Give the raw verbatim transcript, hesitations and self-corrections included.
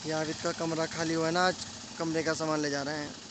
यार इसका कमरा खाली हुआ है ना, आज कमरे का सामान ले जा रहे हैं।